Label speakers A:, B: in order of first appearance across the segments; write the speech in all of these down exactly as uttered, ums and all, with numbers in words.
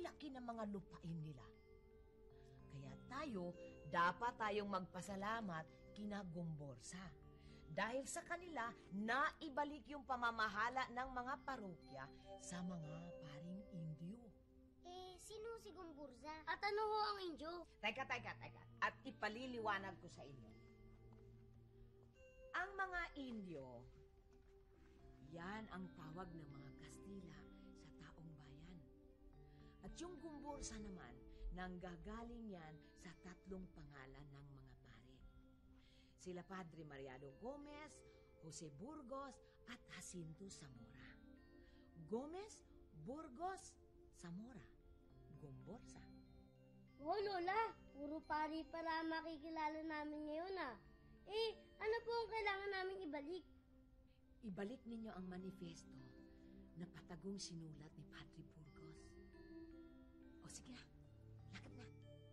A: laki ng mga lupain nila. Kaya tayo, dapat tayong magpasalamat kina Gomburza. Dahil sa kanila, naibalik yung pamamahala ng mga parokya sa mga paring Indio.
B: Eh, sino si Gomburza? At ano ho ang Indio?
A: Teka, teka, teka. At ipaliliwanag ko sa inyo. Ang mga Indio, yan ang tawag ng mga Kastila sa taong bayan. At yung Gomburza naman, nanggagaling yan sa tatlong pangalan ng mga pare. Sila Padre Mariano Gomez, Jose Burgos, at Jacinto Zamora. Gomez, Burgos, Zamora, Gomburza.
B: Oh, Lola, puro pari para makikilala namin ngayon ah. Eh, ano po ang kailangan namin ibalik?
A: Ibalik ninyo ang manifesto na patagong sinulat ni Padre Burgos. O sige na, lakad na.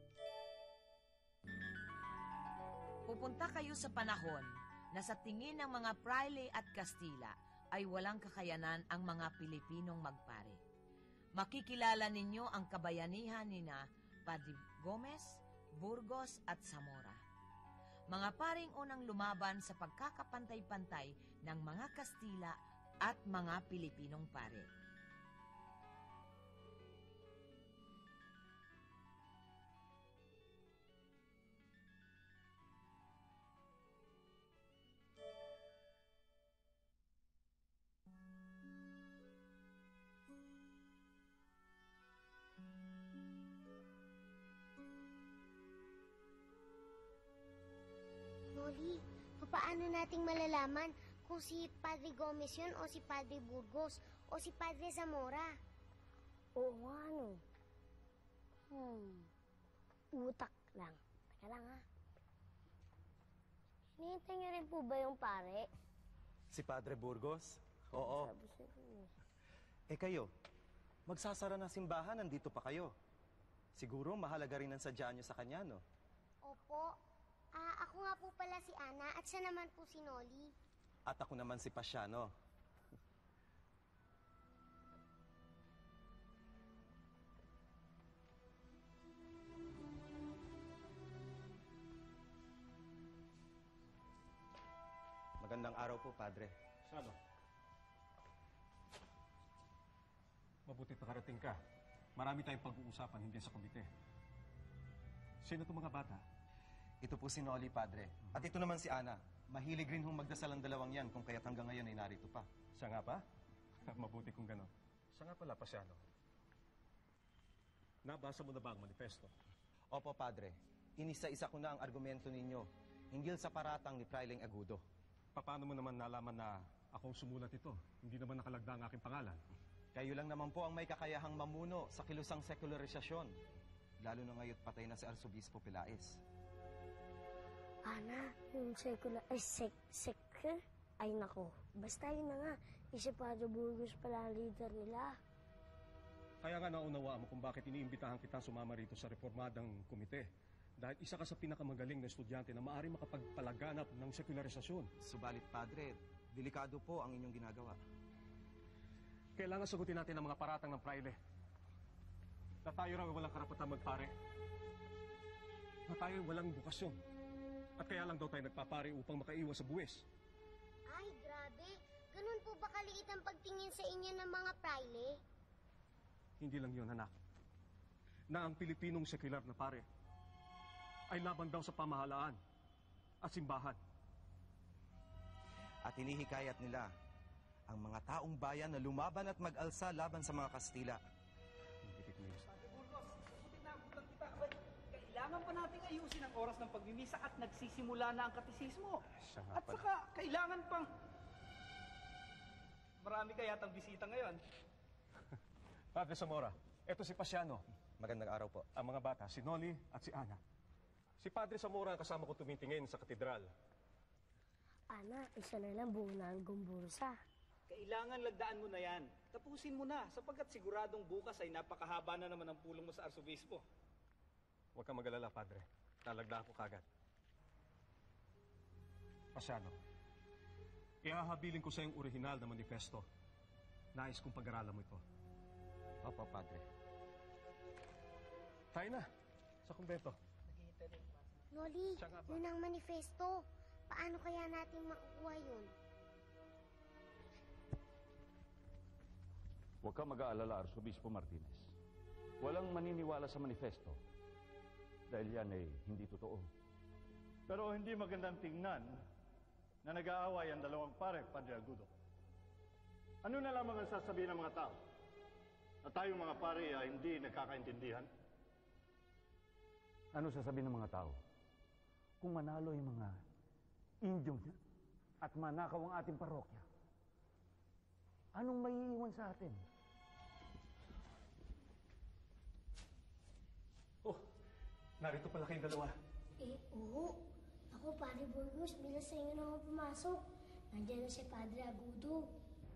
A: Pupunta kayo sa panahon na sa tingin ng mga Praile at Kastila ay walang kakayanan ang mga Pilipinong magpare. Makikilala ninyo ang kabayanihan ni na Padre Gomez, Burgos at Zamora. Mga paring unang lumaban sa pagkakapantay-pantay ng mga Kastila at mga Pilipinong pare.
B: Loli, paano nating malalaman kung si Padre Gomez yun o si Padre Burgos o si Padre Zamora? Oo nga, ano? Hmm, utak lang. Teka lang, ha? Hinihintay niyo rin po ba yung pare?
C: Si Padre Burgos? Oo.
B: Sabi siya,
C: Eh kayo, magsasara ng simbahan, nandito pa kayo. Siguro mahalaga rin ang sadyaan niyo sa kanya, no?
B: Opo. Ah, ako nga po pala si Ana at siya naman po si Noli.
C: At ako naman si Pasiano. Magandang araw po, Padre.
D: Sano? Mabuti nakarating ka. Marami tayong pag-uusapan, hindi sa komite. Sino itong mga bata?
C: Ito po si Noli, Padre. At ito naman si Ana. Mahilig rin hong magdasal ang dalawang yan kung kaya't hanggang ngayon ay narito pa.
D: Siya nga pa? Mabuti kung gano'n. Siya nga pala, Pasiano. Nabasa mo na ba ang manifesto?
C: Opo, Padre. Inisa-isa ko na ang argumento ninyo hinggil sa paratang ni Frailing Agudo.
D: Paano mo naman nalaman na akong sumulat ito? Hindi naman nakalagda ang aking pangalan.
C: Kayo lang naman po ang may kakayahang mamuno sa kilusang sekularisasyon. Lalo na ngayon patay na si Arsobispo Pilaes.
B: Ana, yung secular, ay sek, sek, ay nako. Basta yun na nga, si Padre Burgos pala ang leader nila.
D: Kaya nga naunawaan mo kung bakit iniimbitahan kita sumama rito sa reformadang komite. Dahil isa ka sa pinakamagaling na estudyante na maaari makapagpalaganap ng sekularisasyon.
C: Subalit, Padre, delikado po ang inyong ginagawa.
D: Kailangan sagutin natin ang mga paratang ng praile. Na tayo raw walang karapatang magpare. Na tayo walang bukasyon. At kaya lang daw tayo nagpapare upang makaiwas sa buwis.
B: Ay, grabe. Ganun po ba kaliit ang pagtingin sa inyo ng mga praile?
D: Hindi lang yun, anak. Na ang Pilipinong sekular na pare ay laban daw sa pamahalaan at simbahan.
C: At hinihikayat nila ang mga taong bayan na lumaban at mag-alsa laban sa mga Kastila.
E: Padre Burgos, buti nagulang kita. Kailangan pa nating ayusin ang oras ng pagmimisa at nagsisimula na ang katisismo. At saka, kailangan pang... Marami kayatang bisita ngayon.
D: Padre Zamora, eto si Pasiano.
C: Magandang araw po.
D: Ang mga bata, si Noli at si Ana. Si Padre Zamora ang kasama ko tumitingin sa katedral.
B: Ana, isa na lang buo na ang Gomburza.
E: Kailangan lagdaan mo na yan. Tapusin mo na, sapagkat siguradong bukas ay napakahaba na naman ang pulong mo sa Arsobispo.
D: Huwag kang mag-alala, Padre. Talagda ko kagad. Pasiano, ihahabilin ko sa yung orihinal na manifesto. Nais kong pag-aralan mo ito.
C: Opo, Padre.
D: Tayo na. Sa kumbento.
B: Loli,
D: Siya nga ba?
B: yun ang manifesto. Paano kaya natin makukuha yun?
F: Huwag kang mag-aalala, Arsobispo Martinez. Walang maniniwala sa manifesto dahil yan ay hindi totoo.
G: Pero hindi magandang tingnan na nag-aaway ang dalawang pare, Padre Agudo. Ano na lamang ang sasabihin ng mga tao? Na tayong mga pare ay hindi nagkakaintindihan?
F: Ano sasabihin ng mga tao? Kung manalo yung mga Indyong at manakaw ang ating parokya, anong maiiwan sa atin?
D: Oh, narito pala kayong dalawa.
B: Eh, oo. Ako, Padre Burgos, bilang sa inyo na ako pumasok. Nandiyan na si Padre Agudo.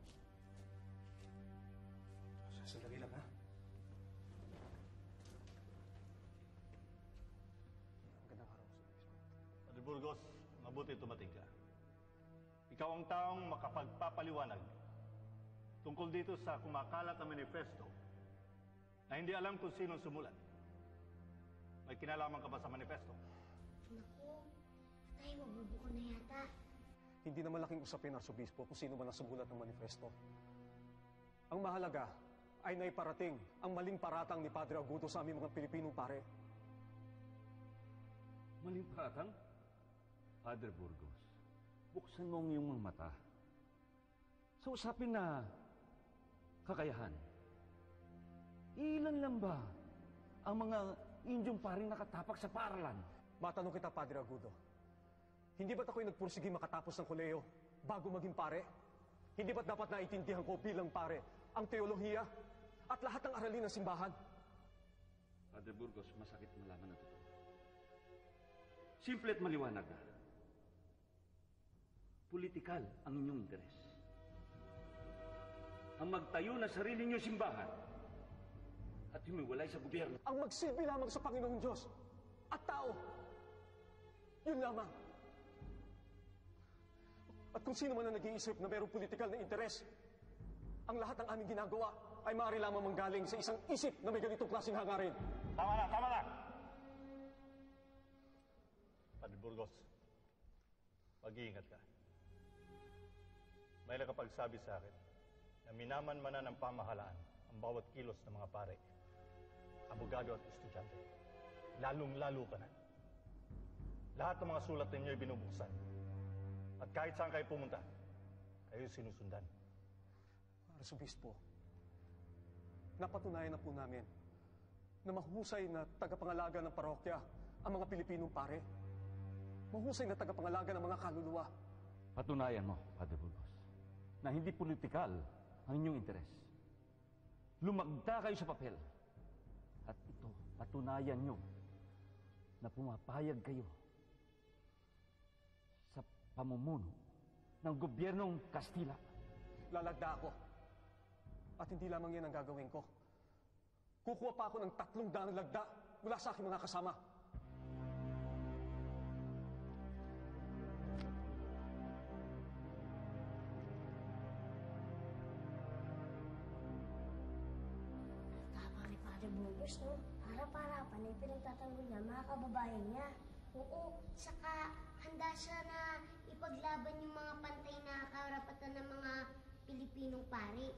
D: Sandali lang, ha? Magandang araw, Arsobispo.
G: Padre Burgos, mabuti tumating ka. Ikaw ang taong makapagpapaliwanag tungkol dito sa kumakalat na manifesto na hindi alam kung sino sumulat. May kinalaman ka ba sa manifesto?
B: Naku, patay, mabubuko na yata.
D: Hindi na malaking usapin, Arsobispo, kung sino man ang sumulat ng manifesto. Ang mahalaga ay naiparating ang maling paratang ni Padre Agudo sa aming mga Pilipinong pare.
F: Maling paratang? Padre Burgos, buksan mo ang iyong mga mata. Sa usapin na kakayahan, ilan lang ba ang mga Indyong paring nakatapak sa paaralan?
D: Matanong kita, Padre Agudo. Hindi ba't ako'y nagpursigi makatapos ng koleyo bago maging pare? Hindi ba't dapat naiintindihan ko bilang pare ang teolohiya at lahat ng aralin ng simbahan?
F: Padre Burgos, masakit malaman na totoo. Simple at maliwanag na. Politikal ang inyong interes. Ang magtayo na sarili niyo simbahan at humiwalay sa gobyerno.
D: Ang magsilbi lamang sa Panginoong Diyos at tao. Yun lamang. At kung sino man ang nag-iisip na mayroong politikal na interes, ang lahat ng aming ginagawa ay maaari lamang manggaling sa isang isip na may ganitong klaseng hangarin.
G: Tama na, tama na! Padre Burgos, mag-iingat ka. May nakapagsabi sa akin na minamanmanan ng pamahalaan ang bawat kilos ng mga pare, abogado at estudyante. Lalong-lalo ka na. Lahat ng mga sulat ninyo ay binubuksan. At kahit saan kayo pumunta, kayo sinusundan.
D: Arsobispo, napatunayan na po namin na mahusay na tagapangalaga ng parokya ang mga Pilipinong pare. Mahusay na tagapangalaga ng mga kaluluwa.
F: Patunayan mo, Padre Burgos, na hindi politikal ang inyong interes. Lumagda kayo sa papel. At ito, patunayan nyo na pumapayag kayo sa pamumuno ng gobyernong Kastila.
D: Lalagda ako. At hindi lamang yan ang gagawin ko. Kukuha pa ako ng tatlong daang lagda mula sa aking mga kasama.
B: Tama ni Padre Burgos, no? Harap-harapan ay pinagtatanggol niya mga kababayan niya. Oo, saka handa siya na ipaglaban yung mga pantay na karapatan ng mga Pilipinong pare.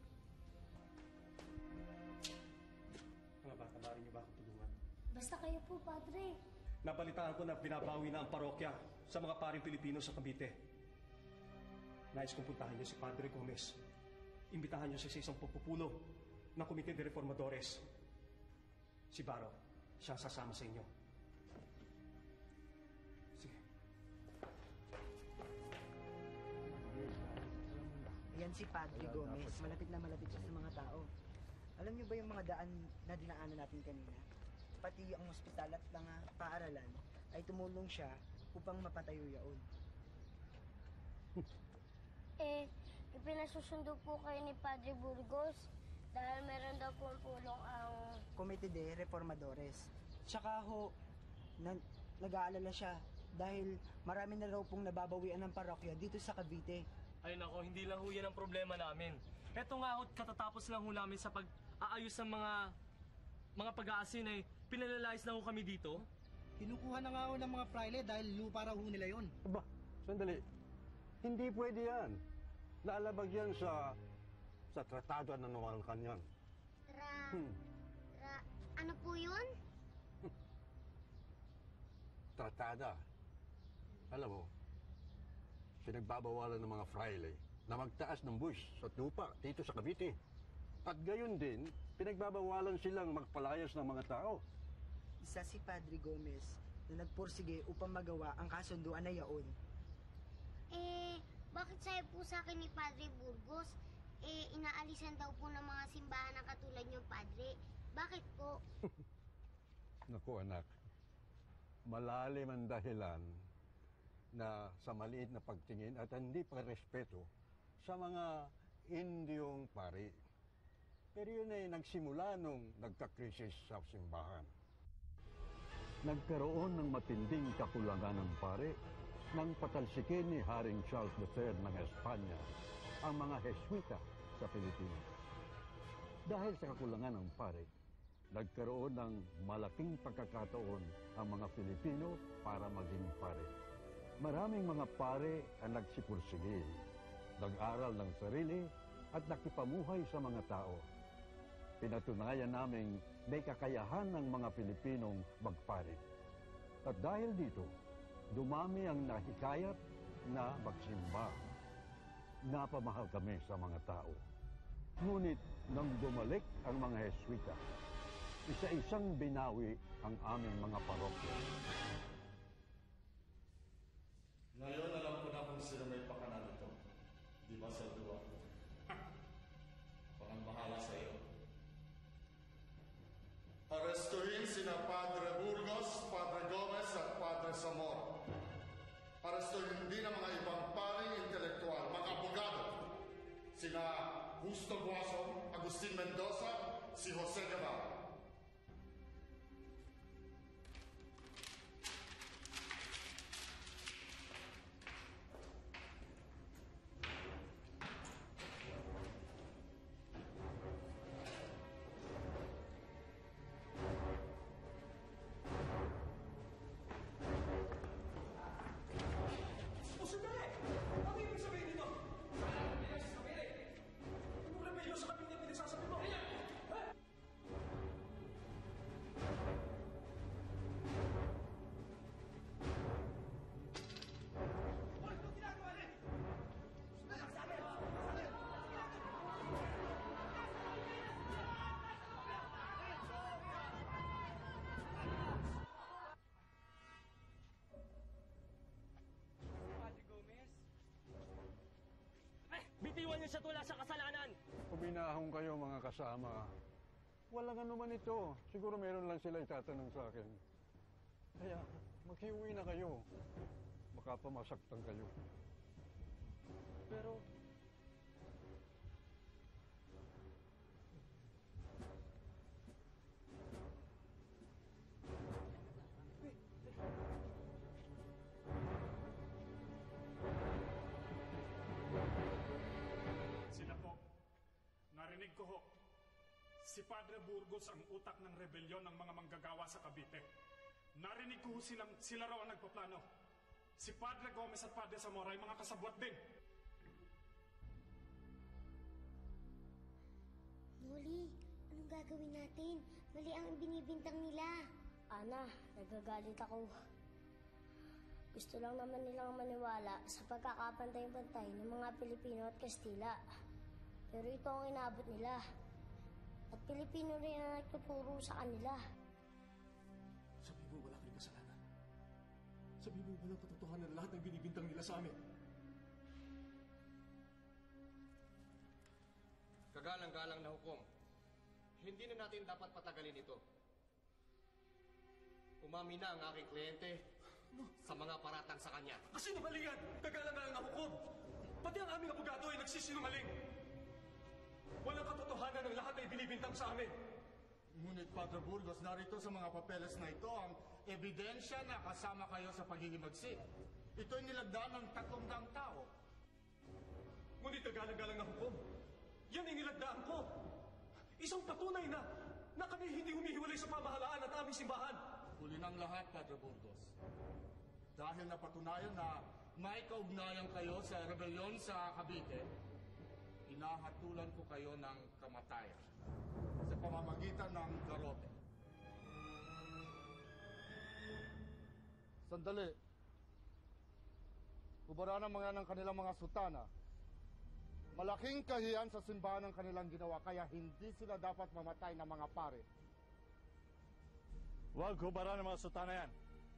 D: Mga bata, maaari niyo ba ako tulungan?
B: Basta kayo po, Padre.
D: Nabalitaan ko na binabawi na ang parokya sa mga paring Pilipino sa Cavite. Nais kong puntahan niyo si Padre Gomez. Imbitahan niyo siya sa isang pagpupulo ng Komite de Reformadores. Si Baro, siya ang sasama sa inyo. Sige.
H: Yan si Padre Gomez. Malapit na malapit siya sa mga tao. Alam niyo ba yung mga daan na dinaanan natin kanina? Pati ang ospital at mga paaralan ay tumulong siya upang mapatayo yaon.
B: Eh, ipinasusundo po kayo ni Padre Burgos dahil meron daw po pulong ang...
H: Komite de Reformadores. Tsaka ho, na, nag-aalala siya dahil marami na raw pong nababawian ng parokya dito sa Cavite.
I: Ay nako, hindi lang ho yan ang problema namin. Eto nga ho, katatapos lang ho namin sa pag-aayos ng mga mga pag-aasin ay Pinalalayas na ho kami dito?
E: Kinukuha na nga ho ng mga praile dahil lupa raw ho nila yun.
J: Aba, sandali. Hindi pwede yan. Lalabag yan sa sa tratado na nawalan yan.
B: Tra...
J: Hmm.
B: Tra... Ano po yun?
J: Tratada. Alam mo, pinagbabawalan ng mga fraile na magtaas ng buwis sa lupa dito sa Cavite. At gayon din, pinagbabawalan silang magpalayas ng mga tao.
H: Isa si Padre Gomez na nagporsige upang magawa ang kasunduan na yaon.
B: Eh, bakit sabi po sa akin ni Padre Burgos, eh, inaalisan daw po ng mga simbahan na katulad niyong Padre? Bakit po?
J: Naku anak, malalim ang dahilan na sa maliit na pagtingin at hindi pagrespeto sa mga Indiyong pari. Pero yun ay nagsimula nung nagkakrisis sa simbahan. Nagkaroon ng matinding kakulangan ng pare nang patalsikin ni Haring Charles the Third ng Espanya ang mga Heswita sa Pilipinas. Dahil sa kakulangan ng pare, nagkaroon ng malaking pagkakataon ang mga Pilipino para maging pare. Maraming mga pare ang nagsipursige, nag-aral ng sarili at nakipamuhay sa mga tao. Pinatunayan naming may kakayahan ng mga Pilipinong magpare. At dahil dito, dumami ang nahikayat na magsimba. Napamahal kami sa mga tao. Ngunit nang bumalik ang mga Heswita, isa-isang binawi ang aming mga parokya.
K: Ngayon alam ko na kung sino may pakana nito. Di ba sa duwa? Ako ang bahala sa iyo. Arestuhin sina Padre Burgos, Padre Gomez at Padre Zamora. Arestuhin din ang mga ibang paring intelektual, mga abogado. Sina Justo Guaso, Agustin Mendoza, si Jose Guevara.
I: Bitiwan niyo siya tula sa kasalanan!
J: Kuminahong kayo mga kasama. Walang ano man ito. Siguro meron lang sila itatanong sa akin. Kaya maghiuwi na kayo. Baka pa masaktan kayo. Pero
L: Sila po, narinig ko ho, si Padre Burgos ang utak ng rebelyon ng mga manggagawa sa Cavite. Narinig ko ho silang, sila raw ang nagpaplano. Si Padre Gomez at Padre Zamora ay mga kasabwat din.
B: Molly, anong gagawin natin? Mali ang binibintang nila.
M: Ana, nagagalit ako. Gusto lang naman nilang maniwala sa pagkakapantay-pantay ng mga Pilipino at Kastila. Pero ito ang inabot nila. At Pilipino rin ang nagtuturo sa kanila.
D: Sabi mo wala kang kasalanan. Sabi mo walang katotohanan lahat ng binibintang nila sa amin.
N: Kagalang-galang na hukom. Hindi na natin dapat patagalin ito. Umami na ang aking kliyente sa mga paratang sa kanya.
D: Kasinungalingan! Kagalang-galang na hukom! Pati ang aming abogado ay nagsisinungaling! Walang katotohanan ng lahat ay binibintang sa amin!
K: Ngunit Padre Burgos, narito sa mga papeles na ito ang ebidensya na kasama kayo sa paghihimagsik. Ito'y nilagdaan ng tatlong daang tao.
D: Ngunit kagalang-galang na hukom! Yan ay nilagdaan ko! Isang patunay na na kami hindi humihiwalay sa pamahalaan at aming simbahan.
K: Huli ng lahat, Padre Burgos. Dahil napatunayan na may kaugnayan kayo sa rebelyon sa Cavite, hinahatulan ko kayo ng kamatayan sa pamamagitan ng garote. Sandali. Kubara ng mga ng kanilang mga sutana. Malaking kahiyan sa simbahan ng kanilang ginawa, kaya hindi sila dapat mamatay ng mga pare.
G: Huwag hubara ng mga sutana yan.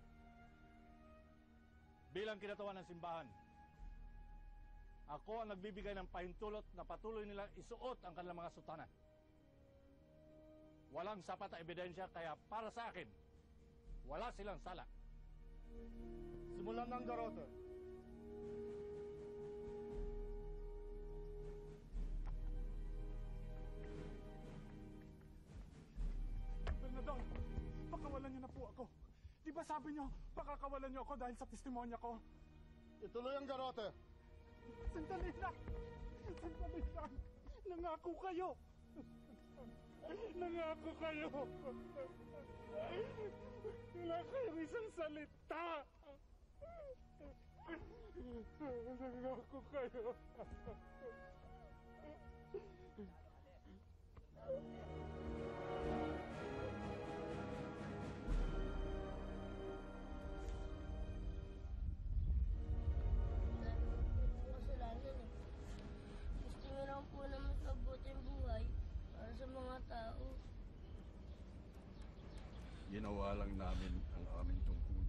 G: Bilang kinatawan ng simbahan, ako ang nagbibigay ng pahintulot na patuloy nilang isuot ang kanilang mga sutana. Walang sapat na ebidensya, kaya para sa akin, wala silang sala.
K: Simulan ng garote.
L: Bernadon, pakawalan niyo na po ako. Di ba sabi niyo, pakakawalan niyo ako dahil sa testimonya ko?
K: Ituloy ang garote.
L: Sandali lang! Sandali lang! Nangako kayo! Nangako kayo! Wala kayong isang salita! Nangako kayo!
M: Kasalanan eh. Gusto nyo lang po na mas mabuting buhay para sa mga tao.
J: Ginawa lang namin ang aming tungkulin.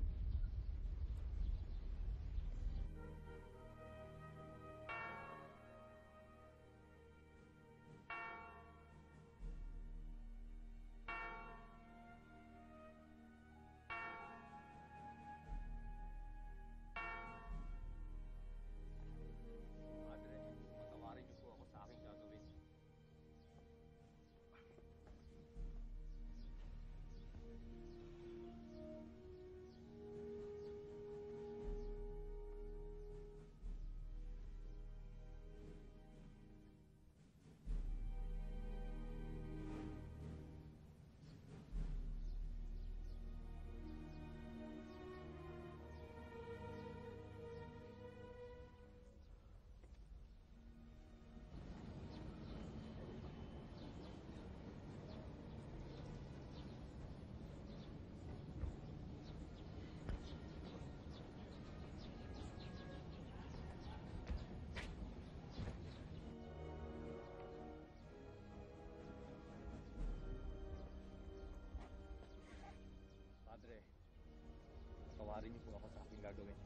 N: Padre, patawarin niyo po ako sa aking gagawin. Padre, patawarin niyo po ako sa aking gagawin.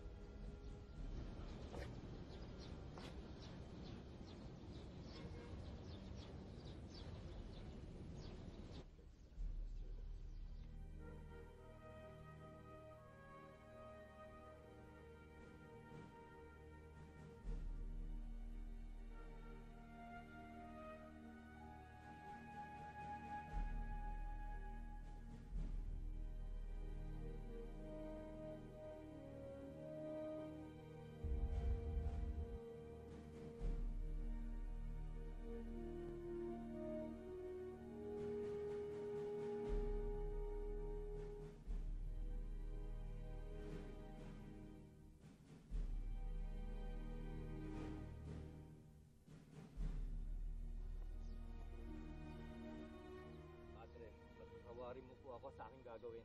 N: Padre, patawarin mo po ako sa aking gagawin.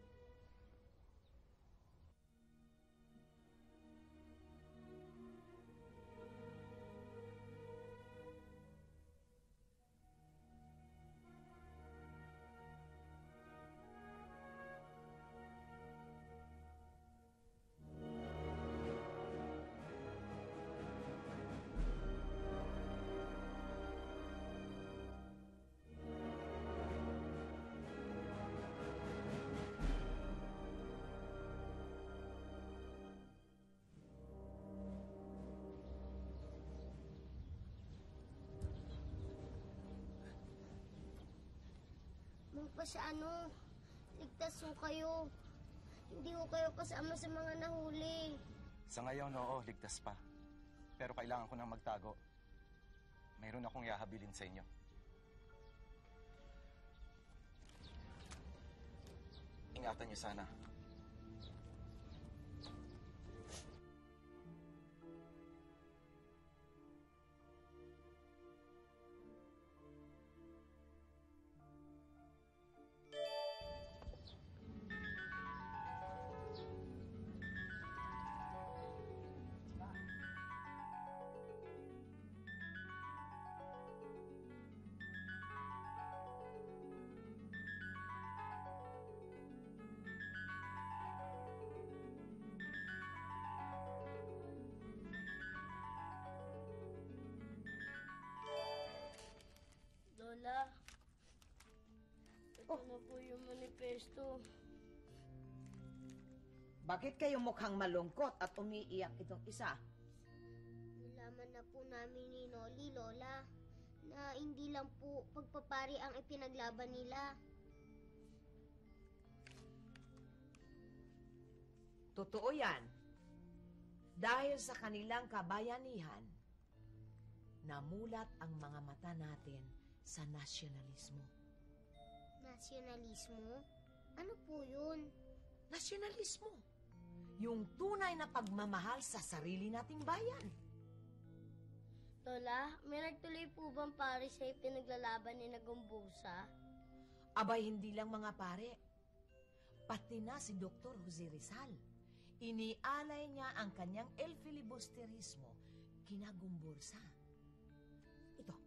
B: Magpasano, ligtas ho kayo. Hindi ho kayo kasama sa mga nahuli.
C: Sa ngayon, oo, ligtas pa. Pero kailangan ko nang magtago. Mayroon akong ihahabilin sa inyo. ingatan niyo sana.
M: Lola, ito na po yung manifesto.
A: Bakit kayo mukhang malungkot at umiiyak itong isa?
B: Nalaman na po namin ni Noli, Lola, na hindi lang po pagpapari ang ipinaglaban nila.
A: Totoo yan. Dahil sa kanilang kabayanihan, namulat ang mga mata natin sa nasyonalismo.
B: Nasyonalismo? Ano po yun?
A: Nasyonalismo. Yung tunay na pagmamahal sa sarili nating bayan.
M: Lola, may nagtuloy po bang pari sa ipinaglalaban ni Nagumbusa?
A: Abay, hindi lang mga pare. Pati na si Doktor Jose Rizal. Inialay niya ang kanyang el filibusterismo kinagumbursa. Ito,